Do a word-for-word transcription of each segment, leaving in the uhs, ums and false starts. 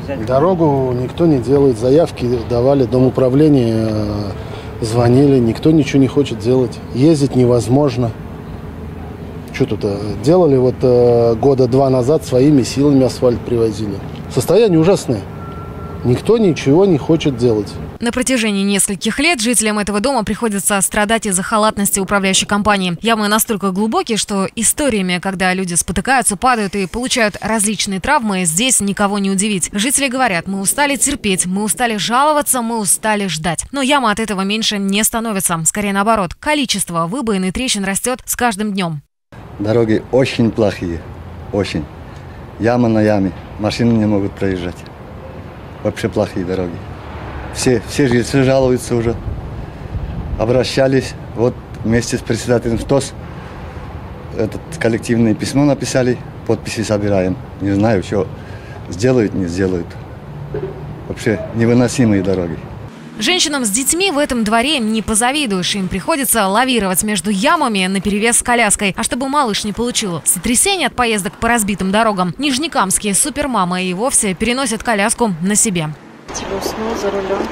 Дорогу никто не делает, заявки давали, домоуправление звонили, никто ничего не хочет делать. Ездить невозможно. Что тут? Делали вот э, года два назад своими силами асфальт привозили. Состояние ужасное. Никто ничего не хочет делать. На протяжении нескольких лет жителям этого дома приходится страдать из-за халатности управляющей компании. Ямы настолько глубокие, что историями, когда люди спотыкаются, падают и получают различные травмы, здесь никого не удивить. Жители говорят: мы устали терпеть, мы устали жаловаться, мы устали ждать. Но яма от этого меньше не становится. Скорее наоборот, количество выбоин и трещин растет с каждым днем. Дороги очень плохие, очень. Яма на яме, машины не могут проезжать. Вообще плохие дороги. Все, все жильцы жалуются уже, обращались. Вот вместе с председателем ТОС этот коллективное письмо написали, подписи собираем. Не знаю, что сделают, не сделают. Вообще невыносимые дороги. Женщинам с детьми в этом дворе не позавидуешь. Им приходится лавировать между ямами наперевес с коляской. А чтобы малыш не получил сотрясение от поездок по разбитым дорогам, нижнекамские супермамы и вовсе переносят коляску на себе. Тебе уснул за рулем.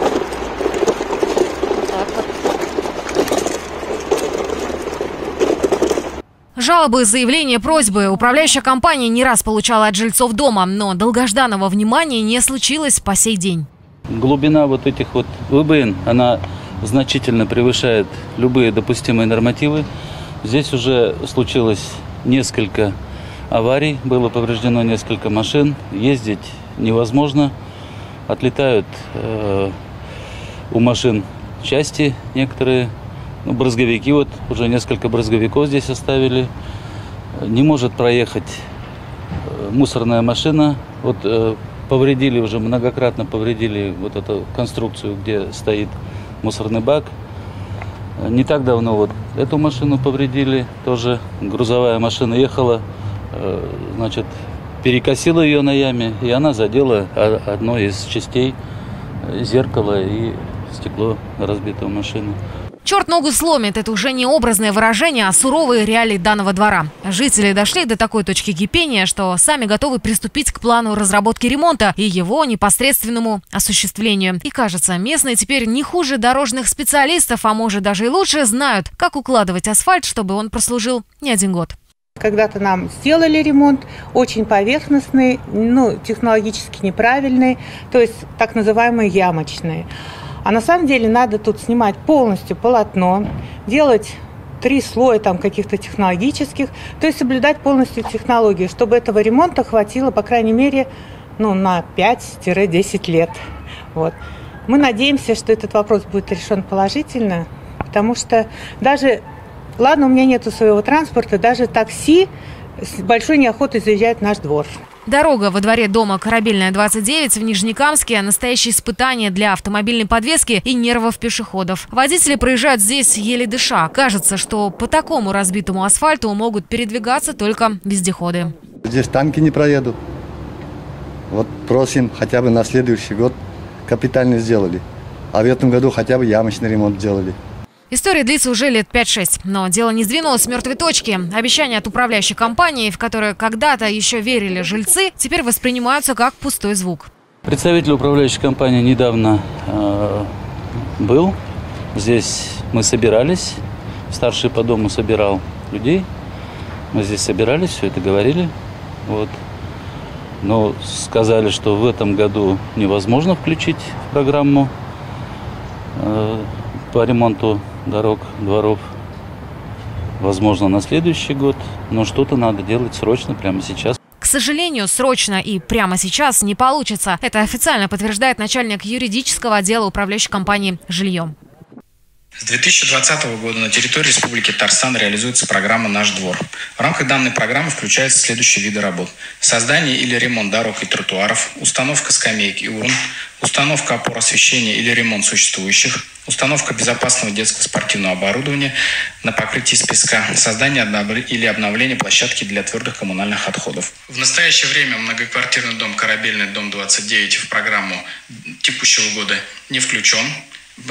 Так вот. Жалобы, заявления, просьбы управляющая компания не раз получала от жильцов дома, но долгожданного внимания не случилось по сей день. Глубина вот этих вот выбоин, она значительно превышает любые допустимые нормативы. Здесь уже случилось несколько аварий, было повреждено несколько машин, ездить невозможно. Отлетают э, у машин части некоторые, ну, брызговики, вот уже несколько брызговиков здесь оставили. Не может проехать э, мусорная машина. Вот э, повредили уже, многократно повредили вот эту конструкцию, где стоит мусорный бак. Не так давно вот эту машину повредили, тоже грузовая машина ехала, э, значит, перекосила ее на яме, и она задела одну из частей зеркала и стекло разбитого машины. Черт ногу сломит – это уже не образное выражение, а суровые реалии данного двора. Жители дошли до такой точки кипения, что сами готовы приступить к плану разработки ремонта и его непосредственному осуществлению. И кажется, местные теперь не хуже дорожных специалистов, а может даже и лучше, знают, как укладывать асфальт, чтобы он прослужил не один год. Когда-то нам сделали ремонт, очень поверхностный, ну, технологически неправильный, то есть так называемый ямочный. А на самом деле надо тут снимать полностью полотно, делать три слоя там каких-то технологических, то есть соблюдать полностью технологию, чтобы этого ремонта хватило, по крайней мере, ну, на пять-десять лет. Вот. Мы надеемся, что этот вопрос будет решен положительно, потому что даже... Ладно, у меня нету своего транспорта, даже такси с большой неохотой заезжает в наш двор. Дорога во дворе дома Корабельная, двадцать девять в Нижнекамске – настоящее испытание для автомобильной подвески и нервов пешеходов. Водители проезжают здесь еле дыша. Кажется, что по такому разбитому асфальту могут передвигаться только вездеходы. Здесь танки не проедут. Вот просим хотя бы на следующий год капитально сделали. А в этом году хотя бы ямочный ремонт сделали. История длится уже лет пять-шесть, но дело не сдвинулось с мертвой точки. Обещания от управляющей компании, в которые когда-то еще верили жильцы, теперь воспринимаются как пустой звук. Представитель управляющей компании недавно э, был. Здесь мы собирались. Старший по дому собирал людей. Мы здесь собирались, все это говорили. Вот. Но сказали, что в этом году невозможно включить в программу э, по ремонту дорог, дворов. Возможно, на следующий год. Но что-то надо делать срочно, прямо сейчас. К сожалению, срочно и прямо сейчас не получится. Это официально подтверждает начальник юридического отдела управляющей компании «Жилье». С две тысячи двадцатого года на территории Республики Татарстан реализуется программа «Наш двор». В рамках данной программы включаются следующие виды работ: создание или ремонт дорог и тротуаров, установка скамеек и урн, установка опор освещения или ремонт существующих, установка безопасного детского спортивного оборудования на покрытии из песка, создание или обновление площадки для твердых коммунальных отходов. В настоящее время многоквартирный дом «Корабельный, дом двадцать девять» в программу текущего года не включен.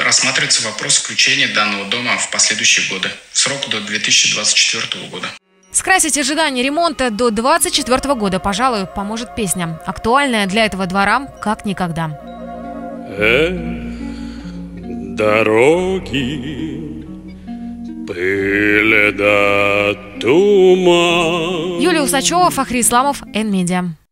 Рассматривается вопрос включения данного дома в последующие годы, в срок до две тысячи двадцать четвёртого года. Скрасить ожидание ремонта до двадцать четвёртого года, пожалуй, поможет песня, актуальная для этого двора как никогда. Эх, дороги, пыль да туман. Юлия Усачева, Фахри Исламов, Эн Медиа.